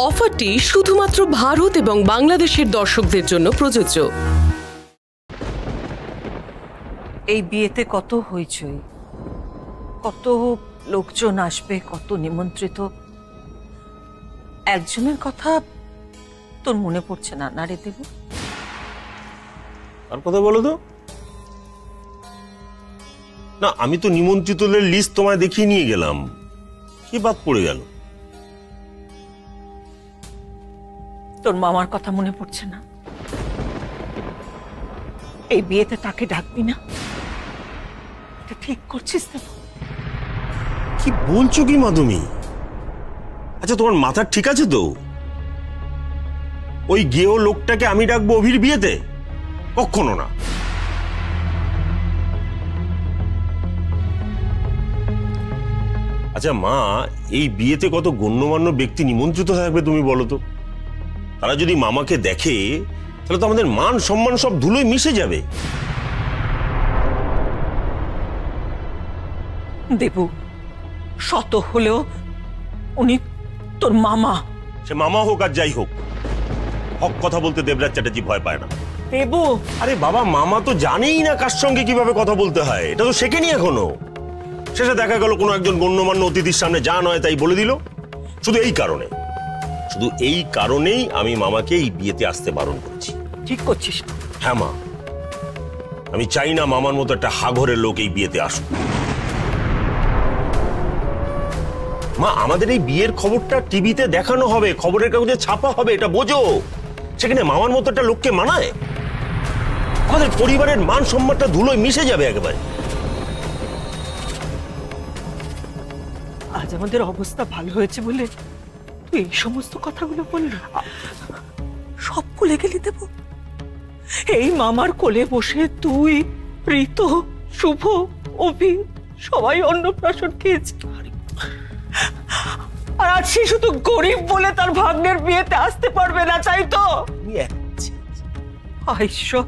অফারটি শুধুমাত্র ভারত এবং বাংলাদেশের দর্শকদের জন্য প্রযোজ্য। এই বিয়েতে কত হইচই, কত লোকজন আসবে, কত নিমন্ত্রিত, একজনের কথা তোর মনে পড়ছে না না রে দেবু? আর কথা বলো তো না, আমি তো নিমন্ত্রিতদের লিস্ট তোমায় দেখিয়ে নিয়ে গেলাম, কি বাদ পড়ে গেল? তোর মামার কথা মনে পড়ছে না? এই বিয়েতে তাকে ডাকবি না? এটা ঠিক করছিস তো? কি বলছো কি মা তুমি? আচ্ছা তোমার মাথা ঠিক আছে তো? ওই গেও লোকটাকে আমি ডাকবো অভির বিয়েতে? কখনো না। আচ্ছা মা, এই বিয়েতে কত গণ্যমান্য ব্যক্তি নিমন্ত্রিত থাকবে তুমি বলো তো? তারা যদি মামাকে দেখে তাহলে তো আমাদের মান সম্মান সব ধুলোয় মিশে যাবে। দেবু, শত হলেও উনি তোর মামা। সে মামা হোক আর যাই হোক, হক কথা বলতে দেবরাজ চ্যাটার্জি ভয় পায় না। দেবু, আরে বাবা, মামা তো জানেই না কার সঙ্গে কিভাবে কথা বলতে হয়, এটা তো শেখেনি এখনো। শেষে দেখা গেল কোনো একজন গণ্যমান্য অতিথির সামনে যা নয় তাই বলে দিল। শুধু এই কারণেই আমি মামাকে এই বিয়েতে আসতে বারণ করেছি। ঠিক করছিস? হ্যাঁ মা, আমি চাই না মামার মতো একটা হাঘরের লোক এই বিয়েতে আসুক। মা, আমাদের এই বিয়ের খবরটা টিভিতে দেখানো হবে, খবরের কাগজে ছাপা হবে, এটা বোঝো। সেখানে মামার মতো একটা লোককে মানায়? আমাদের পরিবারের মান সম্মানটা ধুলোয় মিশে যাবে একেবারে। আজ আমাদের অবস্থা ভালো হয়েছে বলে তুই এই সমস্ত কথাগুলো বললি? সব ভুলে গেলি দেবু? এই মামার কোলে বসে তুই, প্রীত, শুভ, অভি সবাই অন্নপ্রাশন খেয়েছে, আর আজ সে শুধু গরিব বলে তার ভাগ্নের বিয়েতে আসতে পারবে না, তাই তো? ঈশ্বর,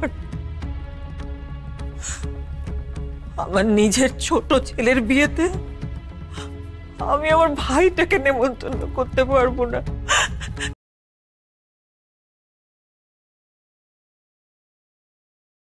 আমার নিজের ছোট ছেলের বিয়েতে আমি আমার ভাইটাকে নেমন্তন্ন করতে পারবো না।